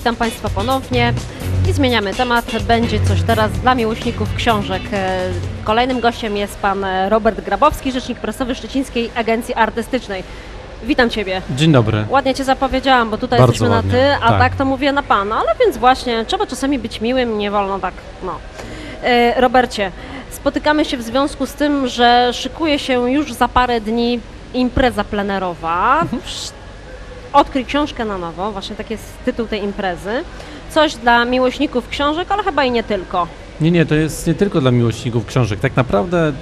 Witam Państwa ponownie i zmieniamy temat. Będzie coś teraz dla miłośników książek. Kolejnym gościem jest pan Robert Grabowski, rzecznik prasowy Szczecińskiej Agencji Artystycznej. Witam Ciebie. Dzień dobry. Ładnie Cię zapowiedziałam, bo tutaj Bardzo jesteśmy ładnie. na ty, a tak. tak to mówię na pan. Ale więc właśnie, trzeba czasami być miłym, nie wolno tak, no. Robercie, spotykamy się w związku z tym, że szykuje się już za parę dni impreza plenerowa. Odkryj książkę na nowo, właśnie taki jest tytuł tej imprezy. Coś dla miłośników książek, ale chyba i nie tylko. Nie, to jest nie tylko dla miłośników książek. Tak naprawdę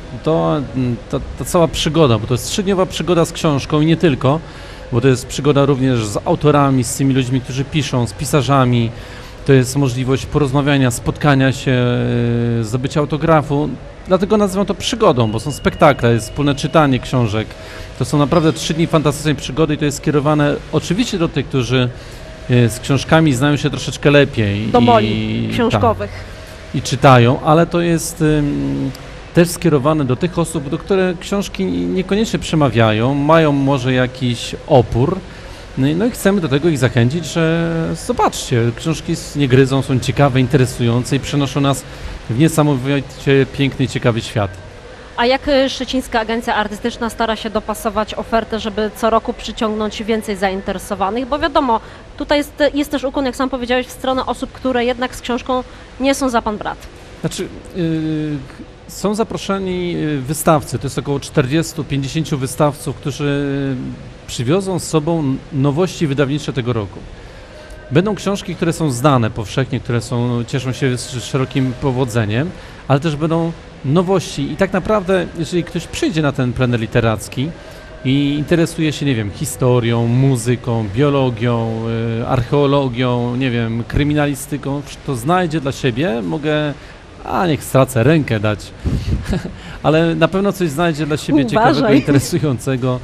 ta cała przygoda, bo to jest 3-dniowa przygoda z książką i nie tylko, bo to jest przygoda również z autorami, z tymi ludźmi, którzy piszą, z pisarzami. To jest możliwość porozmawiania, spotkania się, zdobycia autografu. Dlatego nazywam to przygodą, bo są spektakle, jest wspólne czytanie książek. To są naprawdę 3 dni fantastycznej przygody i to jest skierowane oczywiście do tych, którzy z książkami znają się troszeczkę lepiej. Do moli książkowych. I czytają, ale to jest też skierowane do tych osób, do których książki niekoniecznie przemawiają, mają może jakiś opór. No i chcemy do tego ich zachęcić, że zobaczcie, książki nie gryzą, są ciekawe, interesujące i przenoszą nas w niesamowicie piękny i ciekawy świat. A jak Szczecińska Agencja Artystyczna stara się dopasować ofertę, żeby co roku przyciągnąć więcej zainteresowanych? Bo wiadomo, tutaj jest też ukłon, jak sam powiedziałeś, w stronę osób, które jednak z książką nie są za pan brat. Znaczy, są zaproszeni wystawcy, to jest około 40-50 wystawców, którzy przywiozą z sobą nowości wydawnicze tego roku. Będą książki, które są znane powszechnie, które cieszą się szerokim powodzeniem, ale też będą nowości i tak naprawdę, jeżeli ktoś przyjdzie na ten plener literacki i interesuje się, nie wiem, historią, muzyką, biologią, archeologią, nie wiem, kryminalistyką, to znajdzie dla siebie, niech stracę rękę dać, ale na pewno coś znajdzie dla siebie ciekawego, interesującego,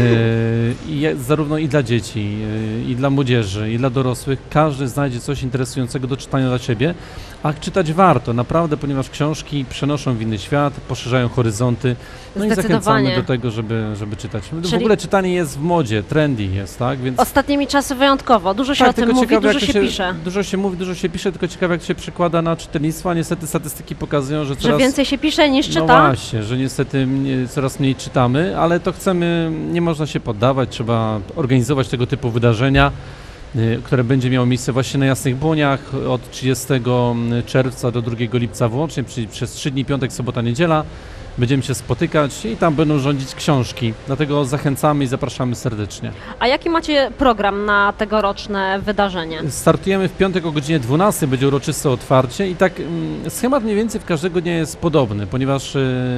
zarówno i dla dzieci, i dla młodzieży, i dla dorosłych. Każdy znajdzie coś interesującego do czytania dla siebie, a czytać warto, naprawdę, ponieważ książki przenoszą w inny świat, poszerzają horyzonty, no i zachęcamy do tego, żeby czytać. W ogóle czytanie jest w modzie, trendy jest, tak? Więc ostatnimi czasy wyjątkowo, dużo się o tym mówi, dużo się pisze. Dużo się mówi, dużo się pisze, tylko ciekawe, jak się przekłada na czytelnictwo, a niestety statystyki pokazują, że coraz więcej się pisze niż czyta. No właśnie, że niestety coraz mniej czytamy, ale to chcemy, nie można się poddawać, trzeba organizować tego typu wydarzenia, które będzie miało miejsce właśnie na Jasnych Błoniach od 30 czerwca do 2 lipca włącznie, czyli przez 3 dni, piątek, sobota, niedziela. Będziemy się spotykać i tam będą rządzić książki, dlatego zachęcamy i zapraszamy serdecznie. A jaki macie program na tegoroczne wydarzenie? Startujemy w piątek o godzinie 12, będzie uroczyste otwarcie i tak schemat mniej więcej w każdego dnia jest podobny, ponieważ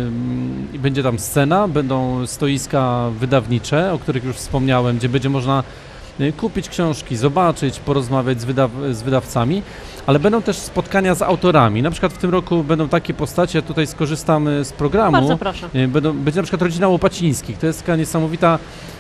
będzie tam scena, będą stoiska wydawnicze, o których już wspomniałem, gdzie będzie można kupić książki, zobaczyć, porozmawiać z wydawcami, ale będą też spotkania z autorami. Na przykład w tym roku będą takie postacie, ja tutaj skorzystam z programu. Bardzo proszę. Będzie na przykład rodzina Łopacińskich. To jest taka niesamowita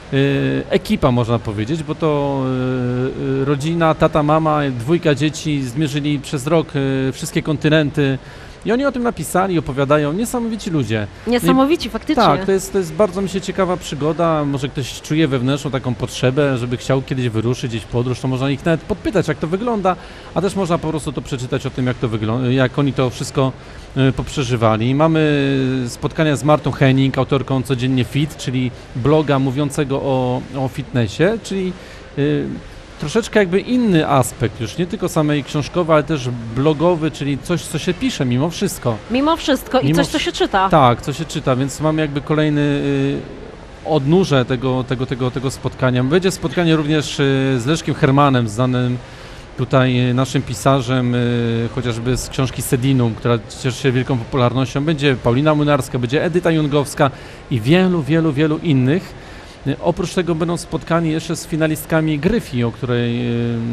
ekipa, można powiedzieć, bo to rodzina, tata, mama, 2 dzieci zmierzyli przez rok wszystkie kontynenty. I oni o tym napisali, opowiadają, niesamowici ludzie. Niesamowici, faktycznie. Tak, to jest bardzo, mi się ciekawa przygoda, może ktoś czuje wewnętrzną taką potrzebę, żeby chciał kiedyś wyruszyć gdzieś w podróż, to można ich nawet podpytać, jak to wygląda, a też można po prostu to przeczytać o tym, jak to wygląda, jak oni to wszystko poprzeżywali. Mamy spotkania z Martą Henning, autorką Codziennie Fit, czyli bloga mówiącego o fitnessie, czyli troszeczkę jakby inny aspekt, już nie tylko samej książkowej, ale też blogowy, czyli coś, co się pisze mimo wszystko. Mimo wszystko i coś, co się czyta. Tak, co się czyta, więc mamy jakby kolejny odnóże tego spotkania. Będzie spotkanie również z Leszkiem Hermanem, znanym tutaj naszym pisarzem, chociażby z książki Sedinum, która cieszy się wielką popularnością. Będzie Paulina Młynarska, będzie Edyta Jungowska i wielu innych. Oprócz tego będą spotkani jeszcze z finalistkami Gryfii, o której,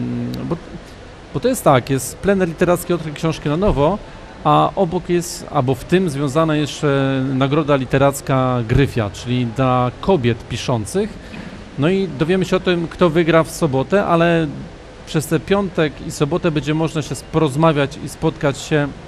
bo to jest tak, jest plener literacki Odkryj książki na nowo, a obok jest, albo w tym związana jeszcze nagroda literacka Gryfia, czyli dla kobiet piszących. No i dowiemy się o tym, kto wygra w sobotę, ale przez ten piątek i sobotę będzie można się porozmawiać i spotkać się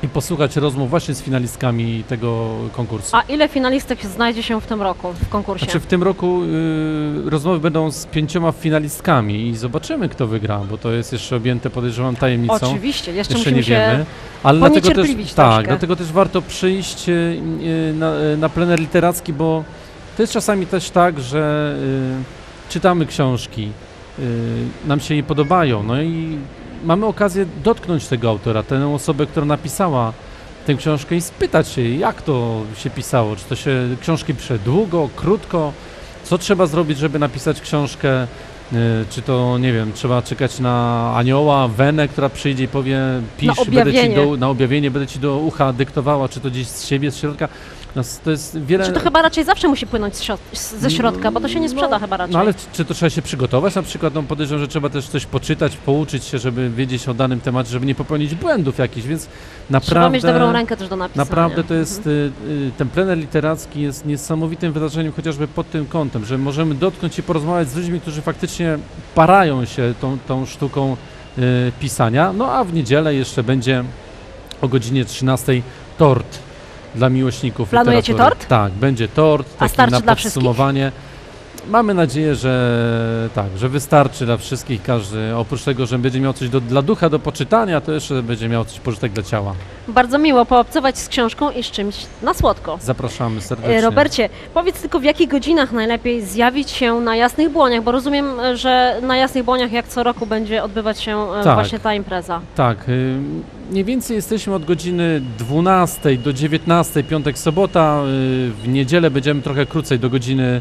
i posłuchać rozmów właśnie z finalistkami tego konkursu. A ile finalistek znajdzie się w tym roku w konkursie? Znaczy w tym roku rozmowy będą z 5 finalistkami i zobaczymy, kto wygra, bo to jest jeszcze objęte, podejrzewam, tajemnicą. Oczywiście, jeszcze nie musimy wiemy, ale poniecierpliwić troszkę. dlatego też warto przyjść na plener literacki, bo to jest czasami też tak, że czytamy książki, nam się je podobają, no i mamy okazję dotknąć tego autora, tę osobę, która napisała tę książkę i spytać się, jak to się pisało, czy to się książki pisze długo, krótko, co trzeba zrobić, żeby napisać książkę, czy to, nie wiem, trzeba czekać na anioła, Wenę, która przyjdzie i powie, pisz, na objawienie, będę ci do ucha dyktowała, czy to gdzieś z siebie, z środka. No, to jest wiele... Czy to chyba raczej zawsze musi płynąć ze środka, bo to się nie sprzeda chyba raczej. No ale czy to trzeba się przygotować? Na przykład podejrzewam, że trzeba też coś poczytać, pouczyć się, żeby wiedzieć o danym temacie, żeby nie popełnić błędów jakichś, więc naprawdę... Trzeba mieć dobrą rękę też do napisania. Naprawdę to jest, ten plener literacki jest niesamowitym wydarzeniem, chociażby pod tym kątem, że możemy dotknąć i porozmawiać z ludźmi, którzy faktycznie parają się tą sztuką pisania. No a w niedzielę jeszcze będzie o godzinie 13 tort dla miłośników Planujecie literatury. tort? Tak, będzie tort, A taki starczy na dla podsumowanie. Mamy nadzieję, że tak, że wystarczy dla wszystkich, każdy, oprócz tego, że będzie miał coś dla ducha do poczytania, to jeszcze będzie miał coś pożytek dla ciała. Bardzo miło poobcować z książką i z czymś na słodko. Zapraszamy serdecznie. Robercie, powiedz tylko, w jakich godzinach najlepiej zjawić się na Jasnych Błoniach, bo rozumiem, że na Jasnych Błoniach jak co roku będzie odbywać się właśnie ta impreza. Tak, mniej więcej jesteśmy od godziny 12 do 19, piątek, sobota, w niedzielę będziemy trochę krócej, do godziny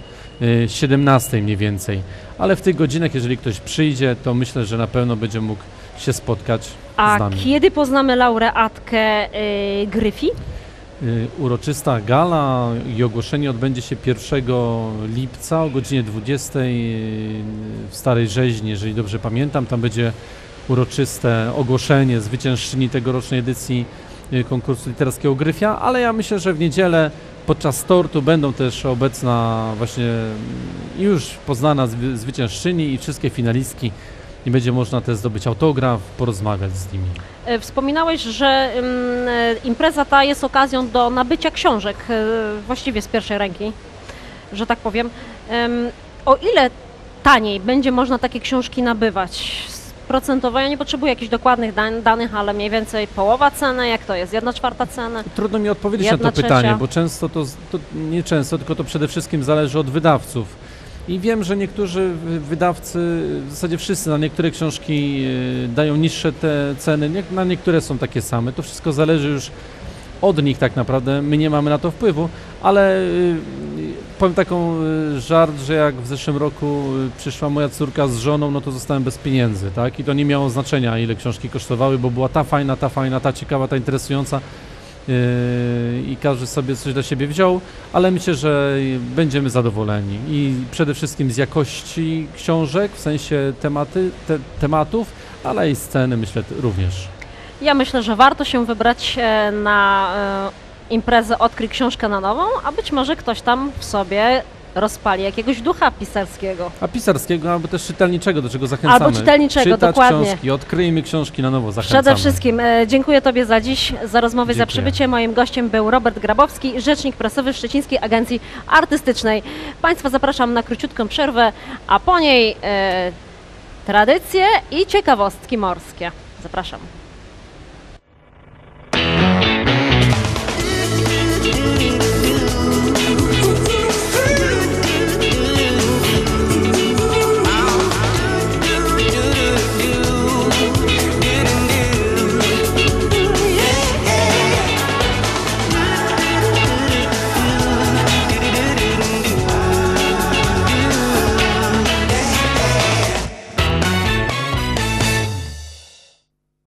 17 mniej więcej, ale w tych godzinach, jeżeli ktoś przyjdzie, to myślę, że na pewno będzie mógł się spotkać z nami. A kiedy poznamy laureatkę Gryfi? Uroczysta gala i ogłoszenie odbędzie się 1 lipca o godzinie 20 w Starej Rzeźni, jeżeli dobrze pamiętam. Tam będzie uroczyste ogłoszenie zwyciężczyni tegorocznej edycji konkursu literackiego Gryfia, ale ja myślę, że w niedzielę podczas tortu będą też obecna właśnie już poznana zwyciężczyni i wszystkie finalistki i będzie można też zdobyć autograf, porozmawiać z nimi. Wspominałeś, że impreza ta jest okazją do nabycia książek, właściwie z pierwszej ręki, że tak powiem. O ile taniej będzie można takie książki nabywać? Procentowo, ja nie potrzebuję jakichś dokładnych danych, ale mniej więcej połowa ceny, jak to jest? 1/4 ceny? Trudno mi odpowiedzieć na to pytanie, bo często to nie często, tylko to przede wszystkim zależy od wydawców. I wiem, że niektórzy wydawcy, w zasadzie wszyscy na niektóre książki dają niższe te ceny, na niektóre są takie same. To wszystko zależy już od nich tak naprawdę, my nie mamy na to wpływu, ale powiem taką żart, że jak w zeszłym roku przyszła moja córka z żoną, no to zostałem bez pieniędzy, tak? I to nie miało znaczenia, ile książki kosztowały, bo była ta fajna, ta ciekawa, ta interesująca i każdy sobie coś dla siebie wziął, ale myślę, że będziemy zadowoleni i przede wszystkim z jakości książek, w sensie tematów, ale i sceny, myślę, również. Ja myślę, że warto się wybrać na imprezę Odkryj książkę na nowo, a być może ktoś tam w sobie rozpali jakiegoś ducha pisarskiego. A pisarskiego, albo też czytelniczego, do czego zachęcamy. Albo czytelniczego, czytać dokładnie. Książki, odkryjmy książki na nowo, zachęcamy. Przede wszystkim dziękuję Tobie za dziś, za rozmowę, Dziękuję. za przybycie. Moim gościem był Robert Grabowski, rzecznik prasowy Szczecińskiej Agencji Artystycznej. Państwa zapraszam na króciutką przerwę, a po niej tradycje i ciekawostki morskie. Zapraszam.